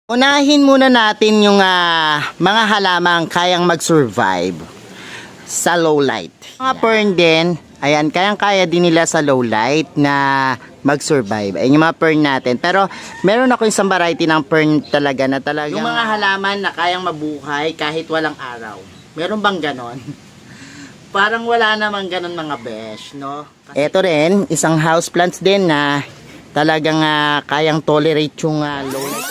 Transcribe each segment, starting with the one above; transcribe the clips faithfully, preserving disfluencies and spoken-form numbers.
Unahin muna natin yung uh, mga halamang kayang mag-survive sa low light. Mga fern din, ayan, kayang-kaya din nila sa low light na mag-survive. Ayan yung mga fern natin. Pero meron ako isang variety ng fern talaga na talaga. Yung mga halaman na kayang mabuhay kahit walang araw. Meron bang ganon? Parang wala namang ganon mga besh, no? Kasi ito rin, isang houseplants din na talagang uh, kayang tolerate yung uh, low light.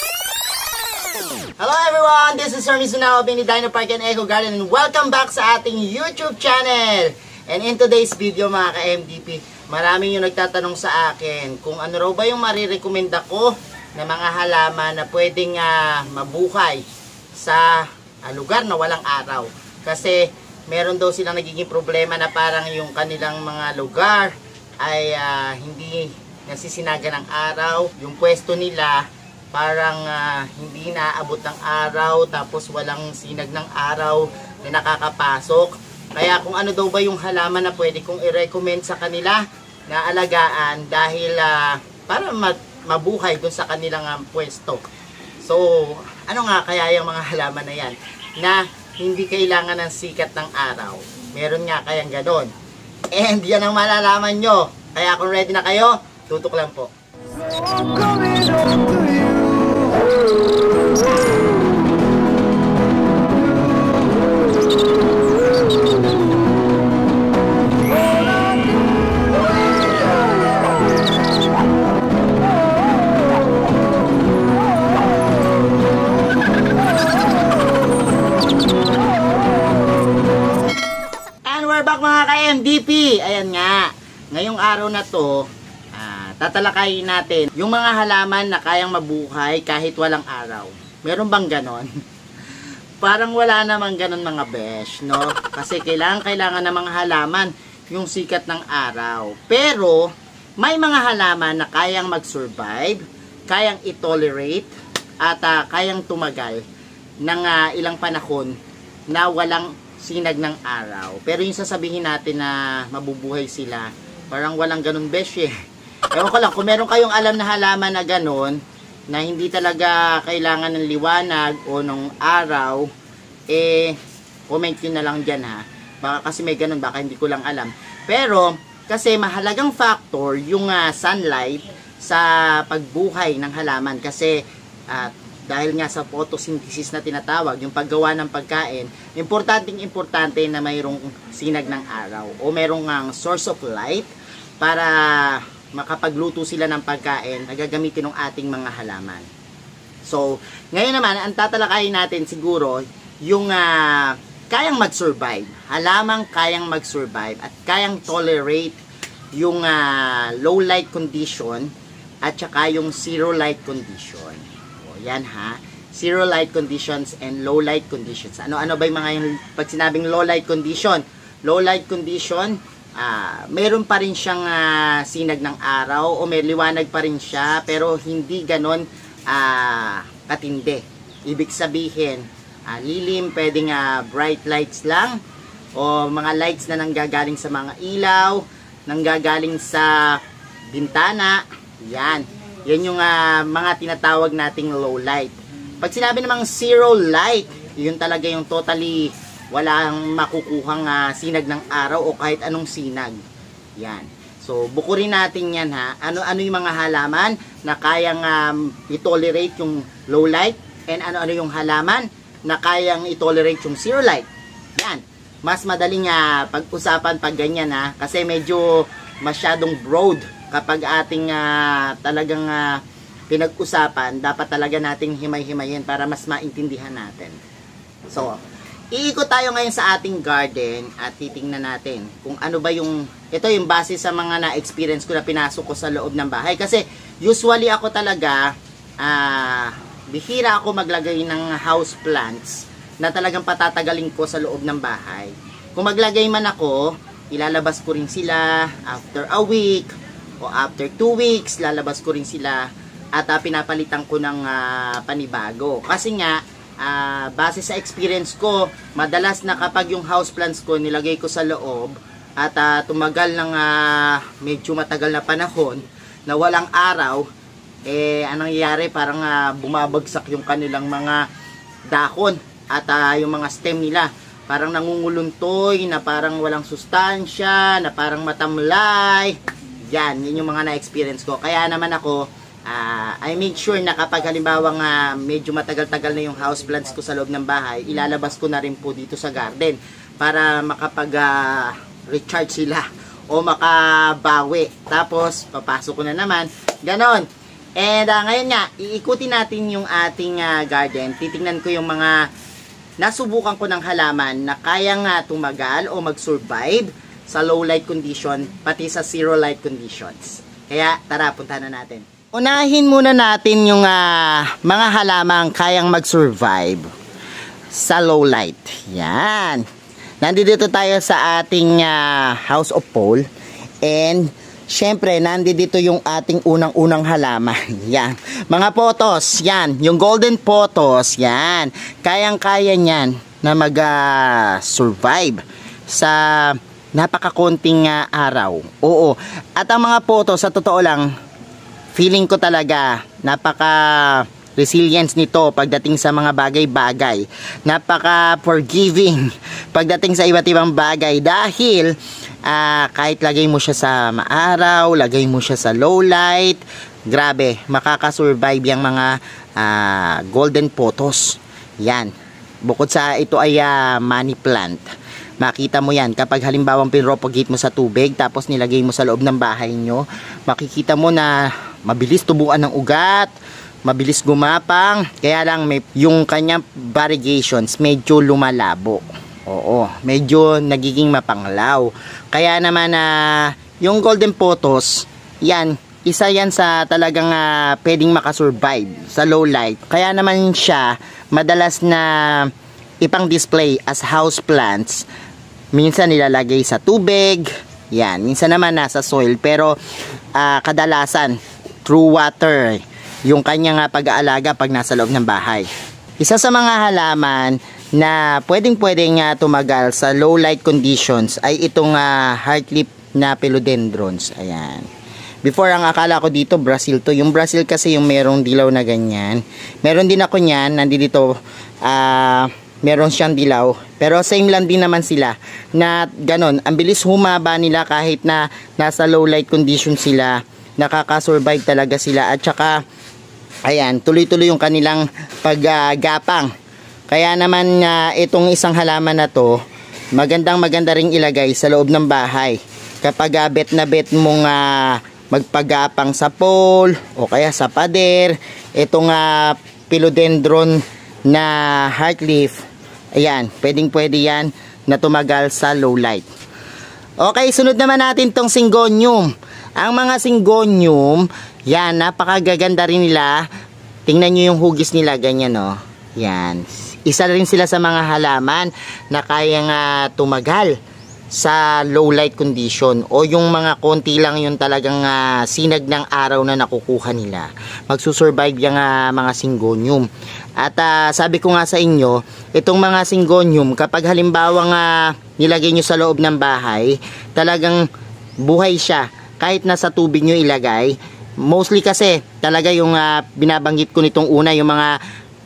Hello everyone! This is Sir Mizunao of Dino Park and Eco Garden and welcome back sa ating YouTube channel! And in today's video mga ka-M D P, maraming yung nagtatanong sa akin kung ano raw ba yung marirekomenda ko na mga halaman na pwedeng uh, mabuhay sa uh, lugar na walang araw. Kasi meron daw silang nagiging problema na parang yung kanilang mga lugar ay uh, hindi nasisinaga ng araw. Yung pwesto nila parang uh, hindi naaabot ng araw, tapos walang sinag ng araw na nakakapasok. Kaya kung ano daw ba yung halaman na pwede kong i-recommend sa kanila na alagaan dahil uh, para mabuhay dun sa kanilang uh, pwesto. So, ano nga kaya yung mga halaman na yan na hindi kailangan ng sikat ng araw? Meron nga kayang ganon. And yan ang malalaman nyo. Kaya kung ready na kayo, tutok lang po. And we're back mga ka-M D P. Ayan nga, ngayong araw na to, tatalakayin natin yung mga halaman na kayang mabuhay kahit walang araw. Meron bang ganon? Parang wala namang ganon mga besh, no? Kasi kailangan kailangan ng mga halaman yung sikat ng araw. Pero may mga halaman na kayang mag-survive, kayang i-tolerate, at uh, kayang tumagal ng uh, ilang panahon na walang sinag ng araw. Pero yung sasabihin natin na mabubuhay sila, parang walang ganon besh eh. Ewan ko lang, kung meron kayong alam na halaman na gano'n, na hindi talaga kailangan ng liwanag o ng araw, eh, comment nyo na lang dyan ha. Baka kasi may gano'n, baka hindi ko lang alam. Pero, kasi mahalagang factor yung uh, sunlight sa pagbuhay ng halaman. Kasi, uh, dahil nga sa photosynthesis na tinatawag, yung paggawa ng pagkain, importanteng importante na mayroong sinag ng araw o mayroong uh, source of light para makapagluto sila ng pagkain na gagamitin ng ating mga halaman. So, ngayon naman, ang tatalakayin natin siguro, yung uh, kayang mag-survive. Halamang kayang mag-survive at kayang tolerate yung uh, low light condition at saka yung zero light condition. O, yan ha. Zero light conditions and low light conditions. Ano-ano ba yung mga yung pag sinabing low light condition? Low light condition, Uh, meron pa rin siyang uh, sinag ng araw o may liwanag pa rin siya pero hindi ganon uh, katindi. Ibig sabihin, uh, lilim, pwedeng uh, bright lights lang o mga lights na nanggagaling sa mga ilaw, nanggagaling sa bintana. Yan. Yan yung uh, mga tinatawag nating low light. Pag sinabi namang zero light, yun talaga yung totally walang makukuhang uh, sinag ng araw o kahit anong sinag. Yan. So, bukurin natin yan ha. Ano-ano yung mga halaman na kayang um, i-tolerate yung low light and ano-ano yung halaman na kayang i-tolerate yung zero light. Yan. Mas madaling uh, pag-usapan pag ganyan ha. Kasi medyo masyadong broad kapag ating uh, talagang uh, pinag-usapan. Dapat talaga nating himay-himayin para mas maintindihan natin. So, iikot tayo ngayon sa ating garden at titingnan natin kung ano ba yung, ito yung base sa mga na-experience ko na pinasok ko sa loob ng bahay. Kasi usually ako talaga, uh, bihira ako maglagay ng house plants na talagang patatagalin ko sa loob ng bahay. Kung maglagay man ako, ilalabas ko rin sila after a week o after two weeks, lalabas ko rin sila at uh, pinapalitan ko ng uh, panibago. Kasi nga, Uh, base sa experience ko, madalas na kapag yung houseplants ko nilagay ko sa loob at uh, tumagal ng uh, medyo matagal na panahon na walang araw, eh anong nangyayari, parang uh, bumabagsak yung kanilang mga dahon at uh, yung mga stem nila. Parang nangunguluntoy, na parang walang sustansya, na parang matamlay. Yan, yun yung mga na-experience ko. Kaya naman ako, uh, I make sure na kapag halimbawa nga medyo matagal-tagal na yung houseplants ko sa loob ng bahay, ilalabas ko na rin po dito sa garden para makapag-recharge uh, sila o makabawi. Tapos, papasok ko na naman. Ganon. And uh, ngayon nga, iikutin natin yung ating uh, garden. Titingnan ko yung mga nasubukan ko ng halaman na kayang uh, tumagal o mag-survive sa low light condition, pati sa zero light conditions. Kaya, tara, punta na natin. Unahin muna natin yung uh, mga halamang kayang mag-survive sa low light. Yan. Nandito tayo sa ating uh, house of pole. And, syempre, nandito yung ating unang-unang halaman. Yan. Mga potos, yan. Yung golden potos, yan. Kayang-kaya niyan na mag-survive uh, sa napakakonting uh, araw. Oo. At ang mga potos, sa totoo lang, feeling ko talaga, napaka resilience nito pagdating sa mga bagay-bagay. Napaka-forgiving pagdating sa iba't ibang bagay dahil uh, kahit lagay mo siya sa maaraw, lagay mo siya sa low light, grabe, makakasurvive yung mga uh, golden potos. Yan. Bukod sa ito ay uh, money plant. Makita mo yan kapag halimbawang pinropagate mo sa tubig tapos nilagay mo sa loob ng bahay nyo, makikita mo na mabilis tubuan ng ugat, mabilis gumapang, kaya lang may, yung kanyang variegations medyo lumalabo. Oo, medyo nagiging mapanglaw. Kaya naman na uh, yung golden potos, yan, isa yan sa talagang uh, pwedeng makasurvive sa low light. Kaya naman siya madalas na ipang display as house plants. Minsan nilalagay sa tubig, yan, minsan naman nasa soil, pero uh, kadalasan through water yung kanyang uh, pag-aalaga pag nasa loob ng bahay. Isa sa mga halaman na pwedeng-pwedeng uh, tumagal sa low light conditions ay itong uh, heartleaf na philodendrons. Ayan. Before, ang akala ko dito Brazil to. Yung Brazil kasi yung merong dilaw na ganyan. Meron din ako niyan, nandito ah uh, meron siyang dilaw, pero same lang din naman sila na ganon, ang bilis humaba nila kahit na nasa low light condition sila, nakakasurvive talaga sila at saka ayan, tuloy-tuloy yung kanilang paggapang. Uh, kaya naman uh, itong isang halaman na to, magandang maganda ring ilagay sa loob ng bahay kapag uh, bet na bet mong uh, magpagapang sa pole o kaya sa pader. Itong uh, philodendron na heartleaf, ayan, pwedeng pwede yan na tumagal sa low light. Okay, sunod naman natin tong syngonium. Ang mga syngonium, yan, napakagaganda rin nila. Tingnan nyo yung hugis nila, ganyan, no? Yan. Isa rin sila sa mga halaman na kayang uh, tumagal sa low light condition o yung mga konti lang yung talagang uh, sinag ng araw na nakukuha nila. Magsusurvive yung uh, mga syngonium. At uh, sabi ko nga sa inyo, itong mga syngonium, kapag halimbawa nga nilagay nyo sa loob ng bahay, talagang buhay siya. Kahit nasa tubig nyo ilagay, mostly kasi talaga yung uh, binabanggit ko nitong una, yung mga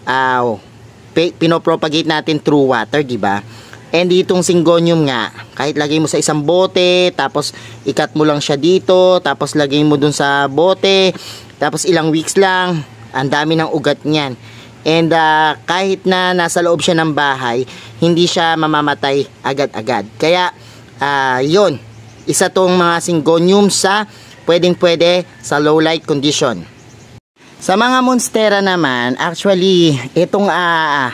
uh, pinopropagate natin through water, diba? And itong syngonium nga, kahit lagay mo sa isang bote, tapos ikat mo lang siya dito, tapos lagay mo dun sa bote, tapos ilang weeks lang, ang dami ng ugat niyan. And uh, kahit na nasa loob siya ng bahay, hindi siya mamamatay agad-agad. Kaya, uh, yun, isa tong mga syngonium sa pwedeng-pwede sa low light condition. Sa mga monstera naman, actually, itong uh,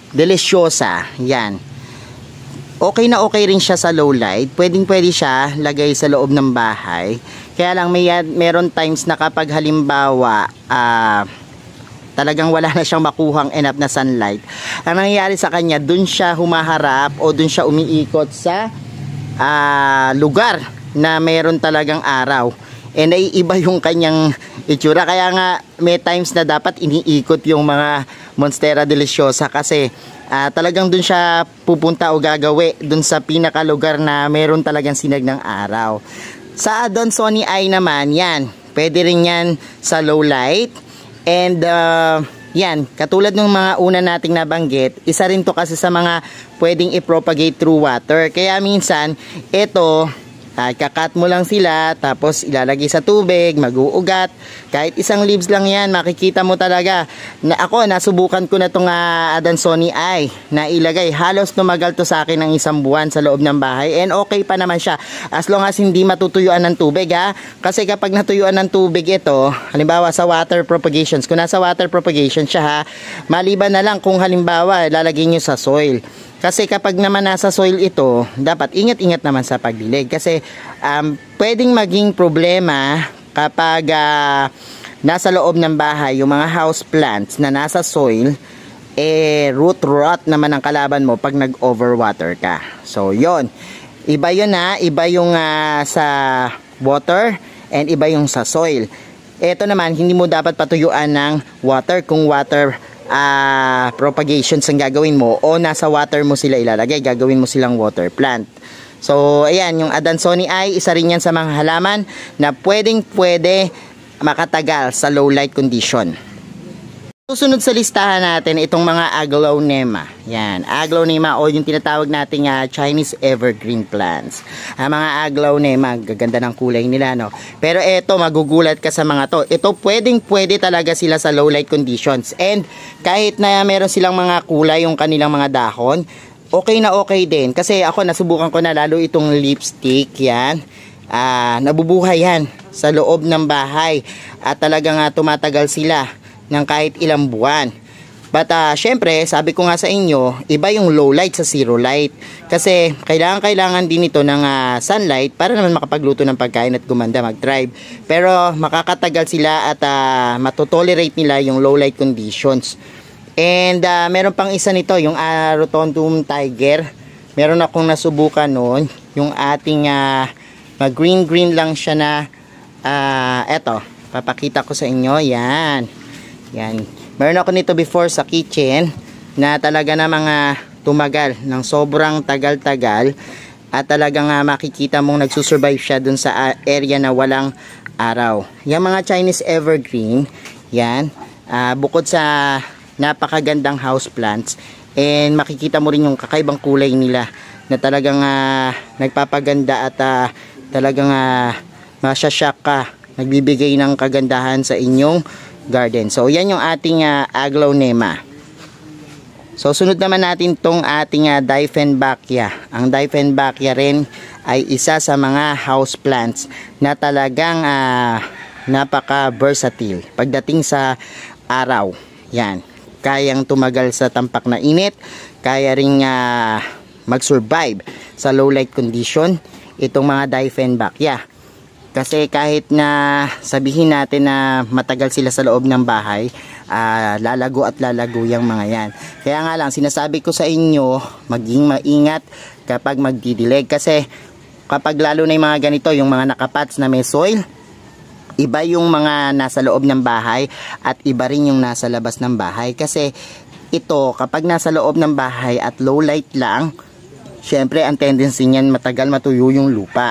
deliciosa, yan. Okay na okay rin siya sa low light. Pwedeng-pwede siya lagay sa loob ng bahay. Kaya lang may meron times na kapag halimbawa uh, talagang wala na siyang makuhang enough na sunlight, ang nangyayari sa kanya, dun siya humaharap o dun siya umiikot sa uh, lugar na meron talagang araw. And naiiba yung kanyang itsura. Kaya nga may times na dapat iniikot yung mga monstera deliciosa kasi Uh, talagang dun siya pupunta o gagawi dun sa pinakalugar na meron talagang sinag ng araw. Sa Adansonii naman, yan, pwede rin yan sa low light. And uh, yan, katulad ng mga una nating nabanggit, isa rin to kasi sa mga pwedeng i-propagate through water. Kaya minsan, ito, uh, kakat mo lang sila, tapos ilalagay sa tubig, mag-uugat. Kahit isang leaves lang yan, makikita mo talaga. Na ako, nasubukan ko na itong uh, Adansonii Eye na ilagay. Halos tumagal to sa akin ng isang buwan sa loob ng bahay. And okay pa naman siya. As long as hindi matutuyuan ng tubig, ha. Kasi kapag natuyuan ng tubig ito, halimbawa sa water propagations, kung nasa water propagation siya, ha, maliban na lang kung halimbawa lalagay nyo sa soil. Kasi kapag naman nasa soil ito, dapat ingat-ingat naman sa pagdilig. Kasi um, pwedeng maging problema kapag uh, nasa loob ng bahay, yung mga house plants na nasa soil, eh root rot naman ang kalaban mo pag nag-overwater ka. So yon, iba yun na, iba yung uh, sa water and iba yung sa soil. Ito naman, hindi mo dapat patuyuan ng water kung water Uh, propagations ang gagawin mo o nasa water mo sila ilalagay, gagawin mo silang water plant. So ayan, yung Adansonii Eye, isa rin yan sa mga halaman na pwedeng pwede makatagal sa low light condition. Susunod sa listahan natin itong mga Aglaonema. Yan, Aglaonema o yung tinatawag nating uh, Chinese evergreen plants. Ang mga Aglaonema, gaganda ng kulay nila, no? Pero ito, magugulat ka sa mga to. Ito, pwedeng pwede talaga sila sa low light conditions. And kahit na meron silang mga kulay yung kanilang mga dahon, okay na okay din. Kasi ako, nasubukan ko na lalo itong lipstick, yan. Uh, nabubuhay yan sa loob ng bahay. At talagang uh, tumatagal sila ng kahit ilang buwan. But uh, syempre, sabi ko nga sa inyo, iba yung low light sa zero light. Kasi kailangan-kailangan din ito ng uh, sunlight para naman makapagluto ng pagkain at gumanda, mag-thrive. Pero makakatagal sila at uh, matotolerate nila yung low light conditions. And uh, meron pang isa nito, yung uh, Rotundum Tiger. Meron akong nasubukan noon, yung ating uh, green-green lang siya na uh, eto, papakita ko sa inyo, yan. Yan. Meron ako nito before sa kitchen na talaga na mga tumagal ng sobrang tagal-tagal at talagang uh, makikita mong nagsusurvive siya dun sa area na walang araw. Yung mga Chinese evergreen, yan, uh, bukod sa napakagandang house plants, and makikita mo rin yung kakaibang kulay nila na talagang uh, nagpapaganda at uh, talagang uh, masyasyak ka, nagbibigay ng kagandahan sa inyong garden. So yan yung ating uh, Aglaonema. So sunod naman natin tong ating uh, Dieffenbachia. Ang Dieffenbachia rin ay isa sa mga house plants na talagang uh, napaka versatile pagdating sa araw. Yan, kayang tumagal sa tampak na init, kaya ring uh, mag-survive sa low light condition itong mga Dieffenbachia. Kasi kahit na sabihin natin na matagal sila sa loob ng bahay, uh, lalago at lalago yung mga yan. Kaya nga lang, sinasabi ko sa inyo, maging maingat kapag magdidilig. Kasi kapag lalo na yung mga ganito, yung mga nakapats na may soil, iba yung mga nasa loob ng bahay at iba rin yung nasa labas ng bahay. Kasi ito, kapag nasa loob ng bahay at low light lang, syempre ang tendency niyan matagal matuyo yung lupa.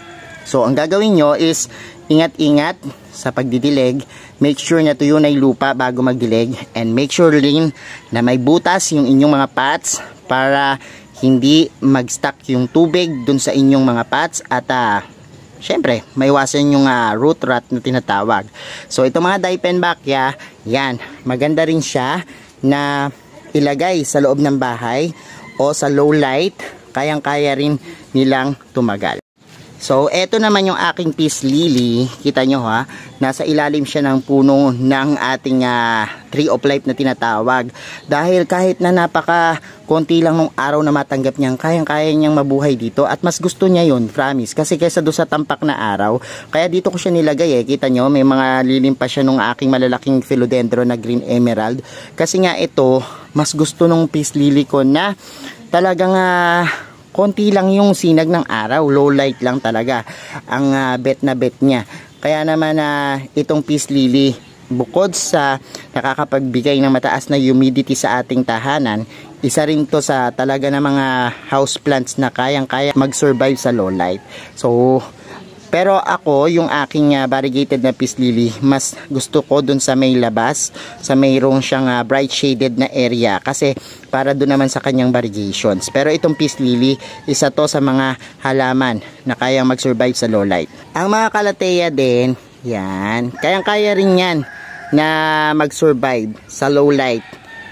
So, ang gagawin nyo is ingat-ingat sa pagdidilig. Make sure na tuyo na yung lupa bago magdilig. And make sure rin na may butas yung inyong mga pots para hindi mag-stuck yung tubig dun sa inyong mga pots. At uh, syempre, maiwasan yung uh, root rot na tinatawag. So, itong mga Dieffenbachia, yan, maganda rin siya na ilagay sa loob ng bahay o sa low light. Kayang-kaya rin nilang tumagal. So, eto naman yung aking peace lily. Kita nyo ha, nasa ilalim siya ng puno ng ating uh, tree of life na tinatawag. Dahil kahit na napaka konti lang nung araw na matanggap niyang, kayang-kaya niyang mabuhay dito. At mas gusto niya yun, promise. Kasi kaysa doon sa tampak na araw, kaya dito ko siya nilagay eh. Kita nyo, may mga lilim pa siya nung aking malalaking philodendron na green emerald. Kasi nga ito, mas gusto nung peace lily ko na talagang uh, konti lang yung sinag ng araw, low light lang talaga ang uh, bet na bet niya. Kaya naman uh, itong peace lily, bukod sa nakakapagbigay ng mataas na humidity sa ating tahanan, isa rin to sa talaga na mga house plants na kayang-kaya mag-survive sa low light. So, Pero ako, yung aking uh, variegated na peace lily, mas gusto ko dun sa may labas, sa mayroong siyang uh, bright shaded na area kasi para dun naman sa kanyang variegations. Pero itong peace lily, isa to sa mga halaman na kayang mag-survive sa low light. Ang mga calathea din, yan, kayang-kaya rin yan na mag-survive sa low light.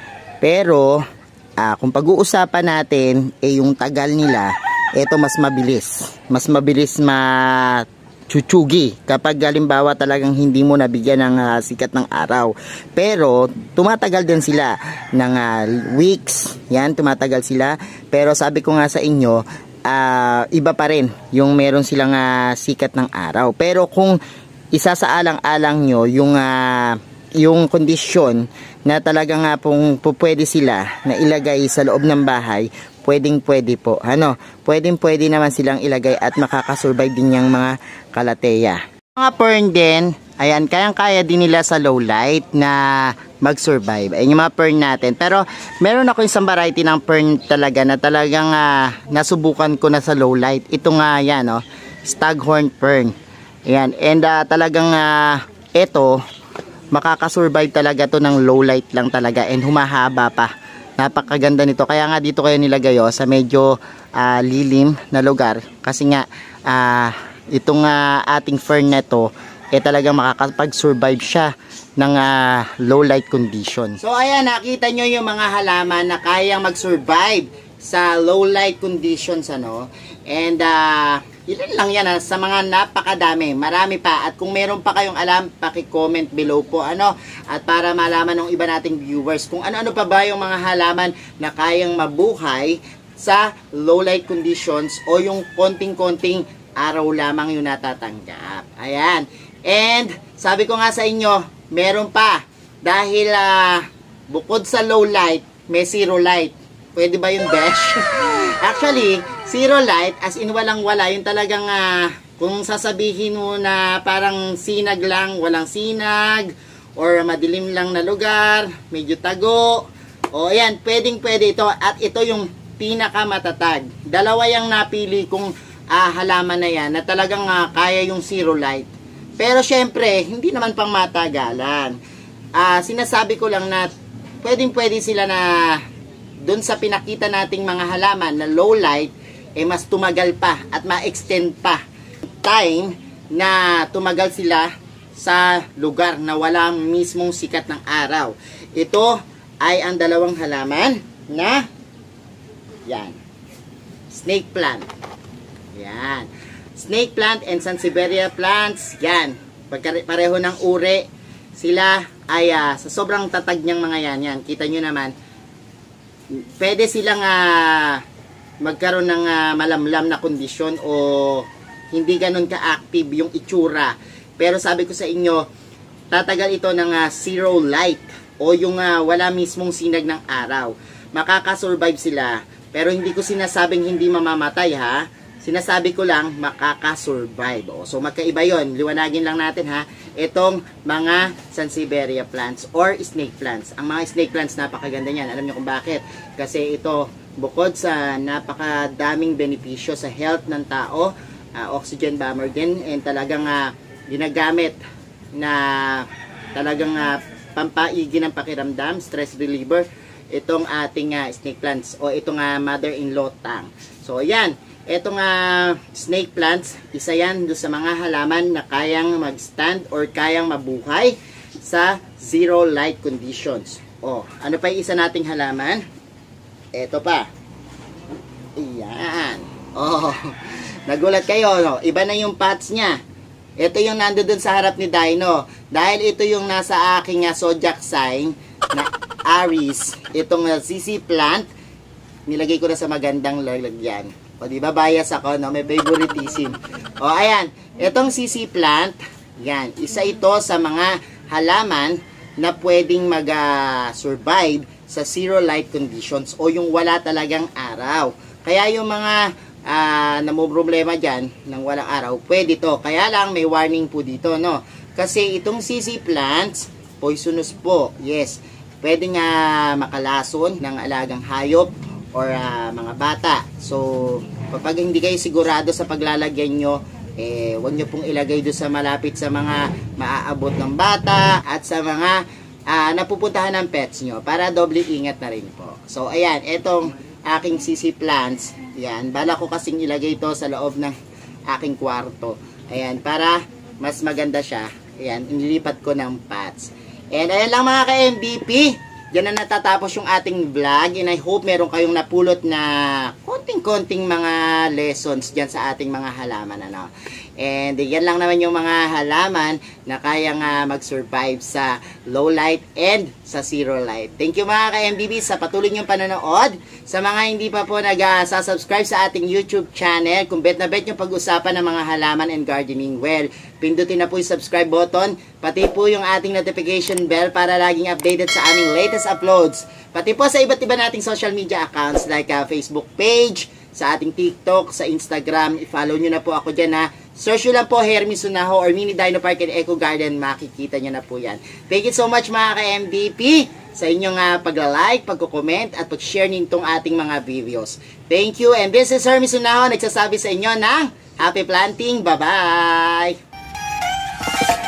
Pero uh, kung pag-uusapan natin, eh yung tagal nila, ito mas mabilis. Mas mabilis ma-chuchugi kapag halimbawa talagang hindi mo nabigyan ng uh, sikat ng araw. Pero tumatagal din sila ng uh, weeks. Yan, tumatagal sila. Pero sabi ko nga sa inyo, uh, iba pa rin yung meron silang uh, sikat ng araw. Pero kung isa sa alang-alang nyo, yung uh, yung kondisyon na talaga nga pong pwede sila na ilagay sa loob ng bahay, pwedeng pwede po. Ano, pwedeng pwede naman silang ilagay at makakasurvive din yung mga calathea. Mga fern din, ayan, kayang-kaya din nila sa low light na mag-survive. Ayan yung mga fern natin. Pero meron ako isang variety ng fern talaga na talagang uh, nasubukan ko na sa low light. Ito nga yan, oh, staghorn fern. Ayan, and uh, talagang uh, ito, makakasurvive talaga to ng low light lang talaga and humahaba pa. Napakaganda nito. Kaya nga dito kayo nilagay oh, sa medyo uh, lilim na lugar. Kasi nga uh, itong uh, ating fern na to eh talagang makakapag-survive siya ng uh, low light condition. So ayan, nakita nyo yung mga halaman na kayang mag-survive sa low light conditions, ano. And uh, yun lang yan ha, sa mga napakadami, marami pa. At kung meron pa kayong alam, paki-comment below po, ano. At para malaman ng iba nating viewers kung ano-ano pa ba yung mga halaman na kayang mabuhay sa low light conditions o yung konting-konting araw lamang yung natatanggap. Ayan. And sabi ko nga sa inyo, meron pa. Dahil uh, bukod sa low light, may zero light. Pwede ba yung dash? Actually, zero light, as in walang-wala, yung talagang, uh, kung sasabihin mo na parang sinag lang, walang sinag, or madilim lang na lugar, medyo tago, o ayan, pwedeng-pwede ito, at ito yung pinakamatatag. Dalawa yung napili kong uh, halaman na yan, na talagang uh, kaya yung zero light. Pero syempre, hindi naman pang matagalan. Uh, sinasabi ko lang na, pwedeng-pwede sila na doon sa pinakita nating mga halaman na low light, eh mas tumagal pa at ma-extend pa time na tumagal sila sa lugar na wala mismong sikat ng araw. Ito ay ang dalawang halaman na yan, snake plant. Yan. Snake plant and Sansevieria plants. Yan. Pareho ng uri. Sila ay uh, sa sobrang tatag niyang mga yan. Yan. Kita nyo naman. Pwede silang uh, magkaroon ng uh, malamlam na kondisyon o hindi ganun ka-active yung itsura. Pero sabi ko sa inyo, tatagal ito ng uh, zero light o yung uh, wala mismong sinag ng araw. Makakasurvive sila. Pero hindi ko sinasabing hindi mamamatay ha. Sinasabi ko lang makakasurvive. O, so magkaiba yon. Liwanagin lang natin ha. Itong mga Sansevieria plants or snake plants. Ang mga snake plants napakaganda niyan. Alam niyo kung bakit? Kasi ito bukod sa napakadaming benepisyo sa health ng tao, uh, oxygen bomber din, and talagang uh, ginagamit na talagang uh, pampaigi ng pakiramdam, stress reliever, itong ating uh, snake plants o itong uh, mother-in-law tang. So ayan. Etong uh, snake plants, isa yan doon sa mga halaman na kayang mag-stand or kayang mabuhay sa zero light conditions. O, ano pa yung isa nating halaman? Ito pa. Ayan. Oh, nagulat kayo, no? Iba na yung pots niya. Ito yung nandoon sa harap ni Dino. Dahil ito yung nasa aking uh, zodiac sign na Aries. Itong uh, C C plant, nilagay ko na sa magandang lalagyan. O, di ba bias ako, no? May favoritism. O, ayan. Itong C C plant, yan. Isa ito sa mga halaman na pwedeng mag-survive uh, sa zero light conditions o yung wala talagang araw. Kaya yung mga uh, namumroblema dyan ng walang araw, pwede to. Kaya lang, may warning po dito, no? Kasi itong C C plants, poisonous po. Yes. Pwede nga makalason ng alagang hayop or uh, mga bata. So, kapag hindi kayo sigurado sa paglalagyan nyo eh, huwag nyo pong ilagay doon sa malapit sa mga maaabot ng bata at sa mga uh, napupuntahan ng pets nyo para doble ingat na rin po. So, ayan, etong aking sisi plants, yan, bala ko kasing ilagay ito sa loob ng aking kwarto. Ayan, para mas maganda siya. Ayan, inilipat ko ng pots. And ayan lang mga ka-M V P. Diyan na natatapos yung ating vlog. And I hope meron kayong napulot na konting-konting mga lessons dyan sa ating mga halaman. Ano? And yan lang naman yung mga halaman na kaya nga mag-survive sa low light and sa zero light. Thank you mga ka-M V P sa patuloy niyong panonood. Sa mga hindi pa po nag-subscribe sa ating YouTube channel, kung bet na bet yung pag-usapan ng mga halaman and gardening, well, pindutin na po yung subscribe button, pati po yung ating notification bell para laging updated sa aming latest uploads. Pati po sa iba't iba nating social media accounts like uh, Facebook page, sa ating TikTok, sa Instagram. I-follow nyo na po ako dyan ha. Search nyo lang po Hermes Sunaho or Mini Dino Park and Eco Garden. Makikita nyo na po yan. Thank you so much mga ka-M V P sa inyong uh, pag-like, pag-comment at pag-share nitong ating mga videos. Thank you, and this is Hermes Sunaho nagsasabi sa inyo ng happy planting. Bye-bye!